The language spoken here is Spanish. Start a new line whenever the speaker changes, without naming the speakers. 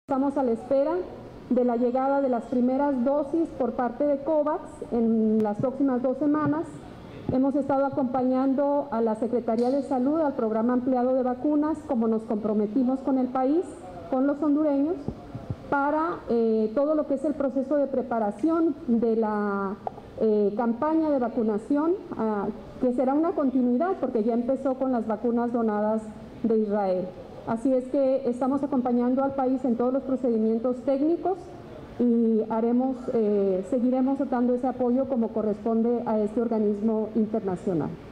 Estamos a la espera de la llegada de las primeras dosis por parte de COVAX en las próximas 2 semanas. Hemos estado acompañando a la Secretaría de Salud, al programa ampliado de vacunas, como nos comprometimos con el país, con los hondureños, para todo lo que es el proceso de preparación de la campaña de vacunación, que será una continuidad porque ya empezó con las vacunas donadas de Israel. Así es que estamos acompañando al país en todos los procedimientos técnicos y seguiremos dando ese apoyo como corresponde a este organismo internacional.